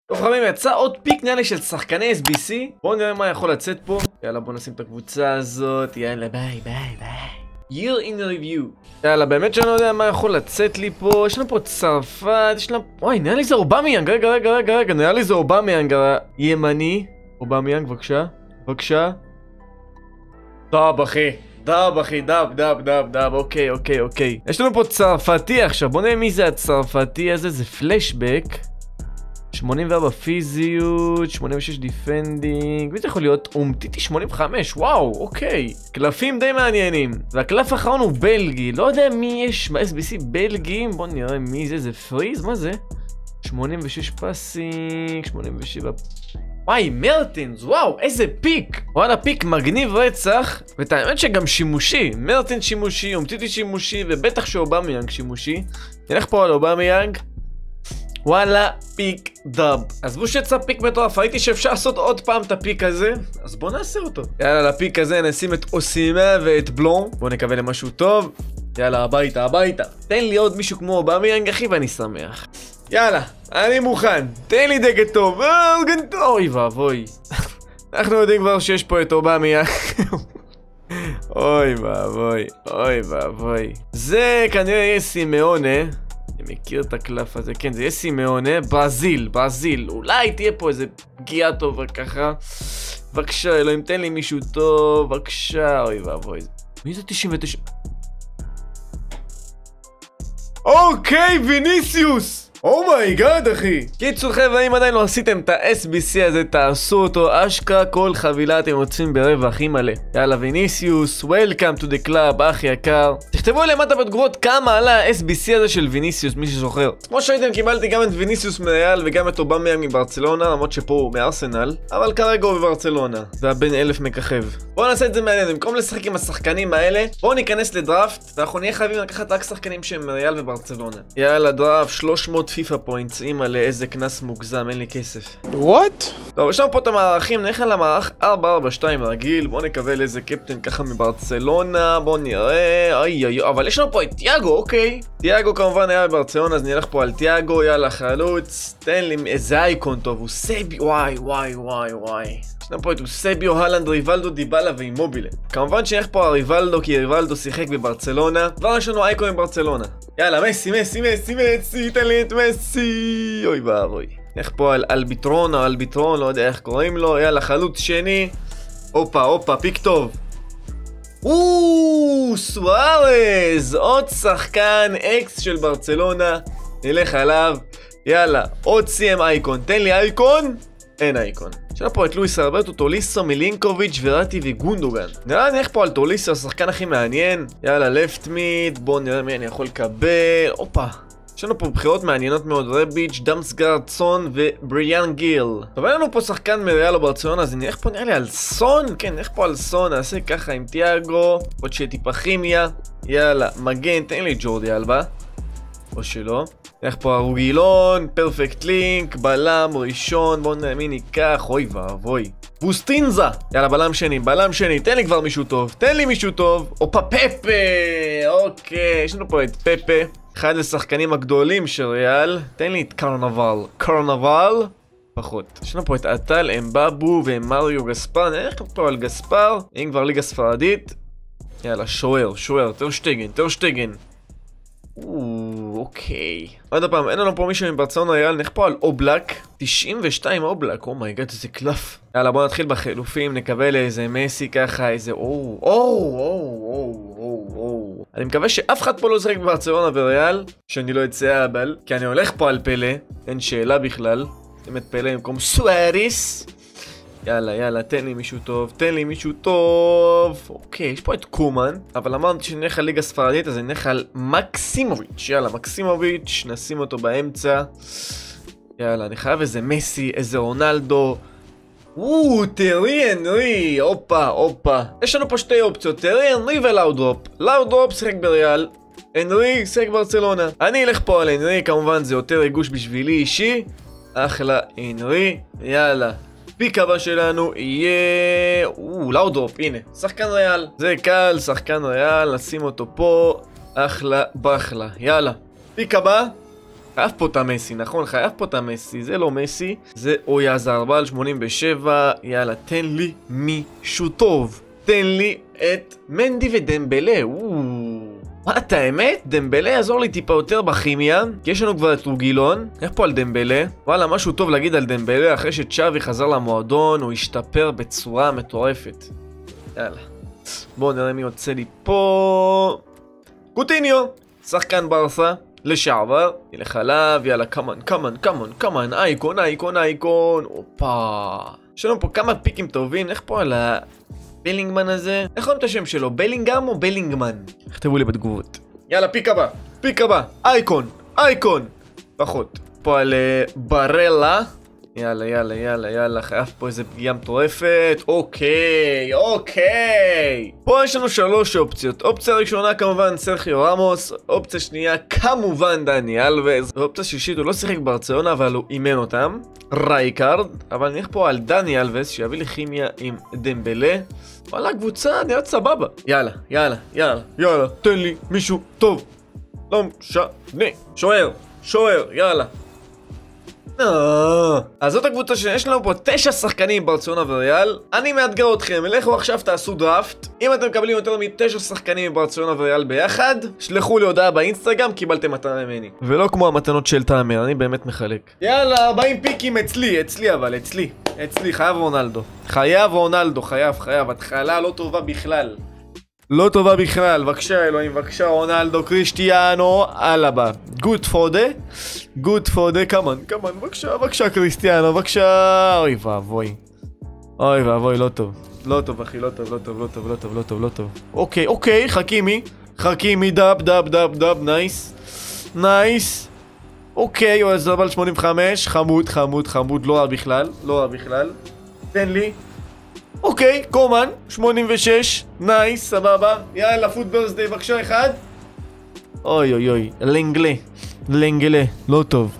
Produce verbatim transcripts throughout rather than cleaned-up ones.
טוב חברים, יצא עוד פיק נראה לי של שחקני אס בי סי. בואו נראה מה יכול לצאת פה. יאללה בואו נשים את הקבוצה הזאת. יאללה ביי ביי ביי. Year in review. יאללה באמת שאני לא יודע מה יכול לצאת לי פה. יש לנו פה צרפת, יש לנו... וואי נראה לי זה אובמיאנג. רגע רגע רגע רגע נראה לי זה אובמיאנג הימני. אובמיאנג בבקשה. בבקשה. טוב אחי. דאב אחי, דאב, דאב, דאב, דאב, אוקיי, אוקיי, אוקיי. יש לנו פה צרפתי עכשיו, בוא נראה מי זה הצרפתי הזה, זה פלשבק. שמונים וארבע פיזיות, שמונים ושש דיפנדינג, מי זה יכול להיות? אומטיטי שמונים וחמש, וואו, אוקיי. קלפים די מעניינים. והקלף האחרון הוא בלגי, לא יודע מי יש ב-אס בי סי בלגים, בוא נראה מי זה, זה פריז, מה זה? שמונים ושש פאסינג, שמונים ושבע... וואי, מרטינס, וואו, איזה פיק! וואלה, פיק מגניב רצח, ואת האמת שגם שימושי. מרטינס שימושי, אומטיטי שימושי, ובטח שאובמיאנג שימושי. נלך פה על אובמיאנג. וואלה, פיק דאב. עזבו שיצא פיק מטורף, ראיתי שאפשר לעשות עוד פעם את הפיק הזה, אז בואו נעשה אותו. יאללה, לפיק הזה נשים את אוסימה ואת בלון. בואו נקווה למשהו טוב. יאללה, הביתה, הביתה. תן לי עוד מישהו כמו אובמיאנג, אחי, ואני שמח. יאללה, אני מוכן. תן לי דגל טוב. אוי ואבוי. אנחנו יודעים כבר שיש פה את אובמיאנג. אוי ואבוי, אוי ואבוי. זה כנראה יהיה סימאונה. אני מכיר את הקלף הזה, כן, זה יהיה סימאונה. ברזיל, ברזיל. אולי תהיה פה איזה פגיעה טובה ככה. בבקשה, אלוהים, תן לי מישהו טוב. בבקשה, אוי ואבוי. מי זה תשעים ותשע? אוקיי, ויניסיוס! אומייגאד אחי. קיצור חבר'ה, אם עדיין לא עשיתם את ה-אס בי סי הזה, תעשו אותו. אשכרה כל חבילה אתם רוצים ברווח הכי מלא. יאללה ויניסיוס, Welcome to the club, אח יקר. תכתבו למטה בתגובות כמה עלה ה-אס בי סי הזה של ויניסיוס, מי שזוכר. כמו שהייתם, קיבלתי גם את ויניסיוס מריאל וגם את אובמיאנג מברצלונה, למרות שפה הוא מארסנל, אבל כרגע הוא בברצלונה והבן אלף מככב. בואו נעשה את זה מעניין, במקום לשחק עם השחקנים האלה, בואו ניכנס לדראפט ואנחנו נהיה חייבים לקחת רק שחקנים שהם מריאל וברצלונה. יאללה דראפט, שלוש מאות פיפה פוינטס, אימא'לה, איזה קנס מוגזם, אין לי כסף. What? טוב, יש לנו פה את המערכים, נלך על המערך ארבע ארבע שתיים רגיל, בואו נקבל איזה קפטן ככה מברצלונה, בואו נראה, איי איי, אבל יש לנו פה את תיאגו, אוקיי. תיאגו כמובן היה בברצלונה, אז נלך פה על תיאגו, יאללה חלוץ, תן לי איזה אייקון טוב, הוא סבי, וואי וואי וואי וואי. יש לנו פה את אוסביו, הלנד, ריבלדו, דיבלה ואימובילה. כמובן שנלך פה על ריבלדו, כי ריבלדו שיחק בברצלונה, כבר יש לנו אייקון בברצלונה. יאללה, מסי, מסי, מסי, מסי, תן לי את מסי, אוי ואבוי. נלך פה על אלביטרון או אלביטרון, לא יודע איך קוראים לו, יאללה, חלוץ שני. הופה, הופה, פיק טוב. אוו, סוארז, עוד שחקן אקס של ברצלונה, נלך עליו. יאללה, עוד סי אם אייקון, תן לי אייקון. אין אייקון. יש לנו פה את לואיס אלברטו, טוליסו, מילינקוביץ', וראטי וגונדוגן. נראה נלך פה על טוליסו, השחקן הכי מעניין. יאללה, לפט מיד, בואו נראה מי אני יכול לקבל. הופה. יש לנו פה בחירות מעניינות מאוד, רביץ', דמסגרד, סון ובריאן גיל. טוב, אין לנו פה שחקן מריאל או ברצלונה, אז נלך פה נראה לי על סון. כן, נלך פה על סון, נעשה ככה עם תיאגו. עוד שיהיה טיפה כימיה. יאללה, מגן, תן לי ג'ורדי אלבה. או שלא. נלך פה הרוגילון, פרפקט לינק, בלם ראשון, בואו נראה מי ניקח, אוי ואבוי. בוסטינזה! יאללה, בלם שני, בלם שני, תן לי כבר מישהו טוב, תן לי מישהו טוב. אופה, פפה! אוקיי, יש לנו פה את פפה. אחד השחקנים הגדולים של ריאל. תן לי את קרנבל. קרנבל? פחות. יש לנו פה את אטל, אמבאבו ומריו גספר. נלך פה על גספר. אם כבר ליגה ספרדית. יאללה, שוער, שוער, טרשטגן, טרשטגן. אוקיי. עוד פעם, אין לנו פה מישהו מברצלונה ריאל, נלך פה על אובלק. תשעים ושתיים אובלק, אומייגאד, איזה קלף. יאללה, בוא נתחיל בחילופים, נקבל איזה מסי ככה, איזה או, או, או, או, או, או. אני מקווה שאף אחד פה לא ישחק בברצלונה וריאל, שאני לא אצא אבל, כי אני הולך פה על פלא, אין שאלה בכלל. שים את פלא במקום סואריס. יאללה, יאללה, תן לי מישהו טוב, תן לי מישהו טוב. אוקיי, יש פה את קומן, אבל אמרתי שנלך על ליגה ספרדית, אז נלך על מקסימוביץ'. יאללה, מקסימוביץ', נשים אותו באמצע. יאללה, אני חייב איזה מסי, איזה רונלדו. וואו, טרי אנרי, הופה, הופה. יש לנו פה שתי אופציות, טרי אנרי ולאודרופ. לאודרופ שיחק בריאל, אנרי שיחק ברצלונה. אני אלך פה על אנרי, כמובן זה יותר ריגוש בשבילי אישי. אחלה אנרי, יאללה. פיק הבא שלנו יהיה... או, לאודרופ, הנה, שחקן ריאל. זה קל, שחקן ריאל, נשים אותו פה. אחלה, בחלה, יאללה. פיק הבא. חייב פה את המסי, נכון? חייב פה את המסי. זה לא מסי. זה אוי אזרבל שמונים ושבע. יאללה, תן לי מישהו טוב. תן לי את מנדי ודמבלה. מה את האמת? דמבלה יעזור לי טיפה יותר בכימיה, כי יש לנו כבר את רוגילון. איך פה על דמבלה? וואלה, משהו טוב להגיד על דמבלה. אחרי שצ'אבי חזר למועדון, הוא השתפר בצורה מטורפת. יאללה. בואו נראה מי יוצא לי פה. קוטיניו, שחקן ברסה, לשעבר. נלך עליו, יאללה, קאמן, קאמן, קאמן, קאמן, אייקון, אייקון, אייקון. אופה. יש לנו פה כמה פיקים טובים. איך פה על ה... בלינגמן הזה? איך קוראים את השם שלו? בלינגהם או בלינגמן? תכתבו לי בתגובות. יאללה, פיק הבא. פיק הבא. אייקון. אייקון. פחות. פה על uh, ברלה. יאללה, יאללה, יאללה, יאללה. חייב פה איזה פגיעה מטורפת. אוקיי, אוקיי. פה יש לנו שלוש אופציות. אופציה ראשונה כמובן סרחיו רמוס. אופציה שנייה כמובן דני אלווס. ואופציה שישית הוא לא שיחק ברצלונה אבל הוא אימן אותם. רייקארד. אבל נלך פה על דני אלווס שיביא לי כימיה עם דמבלה. וואלה, קבוצה נראית סבבה. יאללה, יאללה, יאללה, יאללה. תן לי מישהו טוב. לא משנה. שוער, שוער, יאללה. אז זאת הקבוצה שיש לנו פה תשע שחקנים ברצלונה וריאל. אני מאתגר אתכם, לכו עכשיו תעשו דראפט. אם אתם מקבלים יותר מתשע שחקנים ברצלונה וריאל ביחד, שלחו לי הודעה באינסטגרם, קיבלתם מתנה ממני. ולא כמו המתנות של תאמר, אני באמת מחלק. יאללה, ארבעים פיקים אצלי, אצלי אבל, אצלי. אצלי, חייב רונלדו. חייב רונלדו, חייב, חייב. התחלה לא טובה בכלל. לא טובה בכלל, בבקשה אלוהים, בבקשה רונלדו, קריסטיאנו, אלבה. גוד פודה, גוד פודה, כמן, כמן, בבקשה, בבקשה קריסטיאנו, בבקשה. אוי ואבוי. אוי ואבוי, לא טוב. לא טוב אחי, לא טוב, לא טוב, לא טוב, לא טוב, לא טוב, לא טוב. אוקיי, אוקיי, חכימי. חכימי, דאב, דאב, דאב, דאב, נייס. נייס. אוקיי, הוא אזרבל שמונים וחמש, חמוד, חמוד, חמוד, לא רע בכלל, לא רע בכלל. תן לי. אוקיי, קומן, שמונים ושש, נייס, סבבה. יאללה, פוט ברסדיי, בבקשה, אחד. אוי אוי אוי, לנגלה, לנגלה, לא טוב.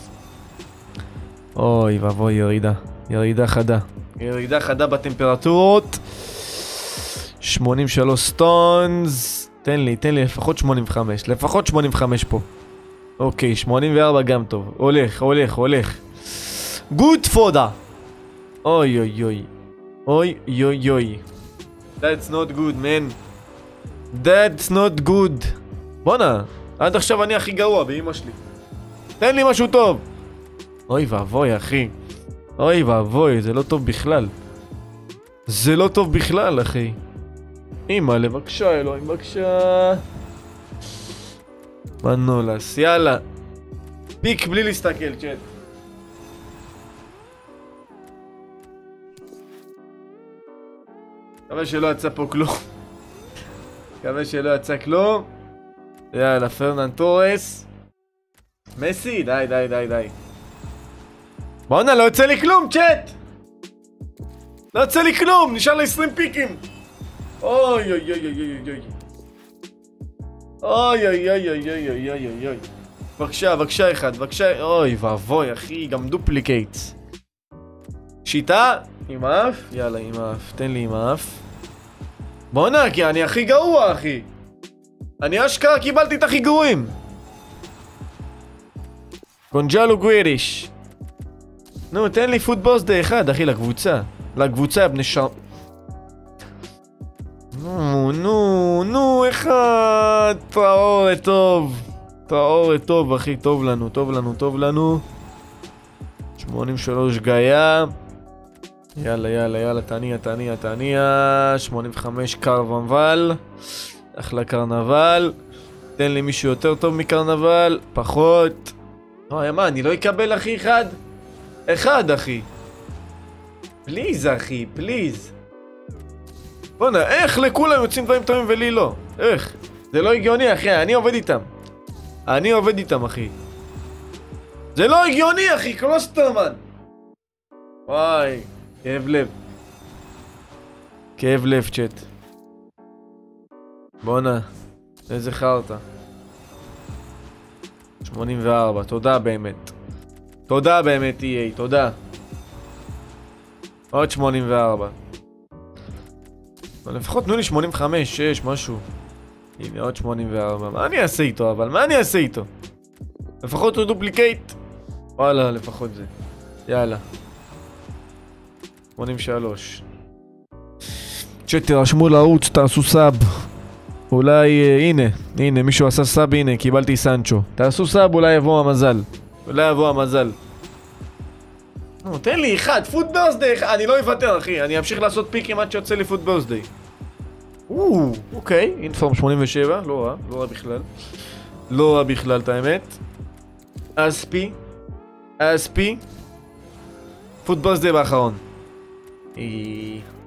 אוי ואבוי, ירידה, ירידה חדה. ירידה חדה בטמפרטורות. שמונים ושלוש סטונס. תן לי, תן לי, לפחות שמונים וחמש, לפחות שמונים וחמש פה. אוקיי, שמונים וארבע גם טוב. הולך, הולך, הולך. גוד פודה. אוי אוי אוי. אוי אוי אוי. That's not good man. That's not good. בונה, עד עכשיו אני הכי גרוע באמא שלי. תן לי משהו טוב. אוי ואבוי אחי. אוי ואבוי, זה לא טוב בכלל. זה לא טוב בכלל אחי. אמא לבקשה אלוהים, בבקשה. מנולס, יאללה. פיק בלי להסתכל, צ'אט. מקווה שלא יצא פה כלום. מקווה שלא יצא כלום. יאללה, פרנן טורס. מסי, די, די, די, די. בואנה, לא יוצא לי כלום, צ'אט! לא יוצא לי כלום, נשאר לי עשרים פיקים. אוי אוי אוי אוי אוי אוי. אוי אוי אוי אוי אוי אוי אוי אוי. בבקשה, בבקשה אחד, בבקשה. אוי ואבוי, אחי, גם דופליקייטס. שיטה, עם האף. יאללה, עם האף. תן לי עם האף. בואנה, כי אני הכי גרוע, אחי. אני אשכרה קיבלתי את הכי גרועים. גונג'לו גוויריש. נו, תן לי פוט ברסדיי אחד, אחי, לקבוצה. לקבוצה, בני שר... נו, נו, נו, אחד. טראורת טוב. טראורת טוב, אחי, טוב לנו, טוב לנו, טוב לנו. שמונים ושלוש גאיה. יאללה, יאללה, יאללה, תעניה, תעניה, תעניה. שמונים וחמש קרנבל. אחלה קרנבל. תן לי מישהו יותר טוב מקרנבל. פחות. אוי, מה, אני לא אקבל, אחי, אחד? אחד, אחי. פליז, אחי, פליז. בוא'נה, איך לכולם יוצאים דברים טובים ולי לא? איך? זה לא הגיוני, אחי, אני עובד איתם. אני עובד איתם, אחי. זה לא הגיוני, אחי, קלוסטרמן. וואי, כאב לב. כאב לב, צ'אט. בוא'נה, איזה חרטה. שמונים וארבע, תודה באמת. תודה באמת, אי איי, תודה. עוד שמונים וארבע. אבל לפחות תנו לי שמונים וחמש, שש, משהו. הנה, עוד שמונים וארבע. מה אני אעשה איתו, אבל? מה אני אעשה איתו? לפחות הוא דופליקייט. וואלה, לפחות זה. יאללה. שמונים ושלוש. צ'אט, תרשמו לערוץ, תעשו סאב. אולי, הנה, הנה, מישהו עשה סאב, הנה, קיבלתי סנצ'ו. תעשו סאב, אולי יבוא המזל. אולי יבוא המזל. נו, תן לי אחד, פוט ברסדיי, אני לא אוותר, אחי. אני אמשיך לעשות פיקים עד שיוצא לי פוט ברסדיי. או, אוקיי, אינפורם שמונים ושבע, לא רע, לא רע בכלל. לא רע בכלל, את האמת. אספי. אספי. פוט ברסדיי באחרון.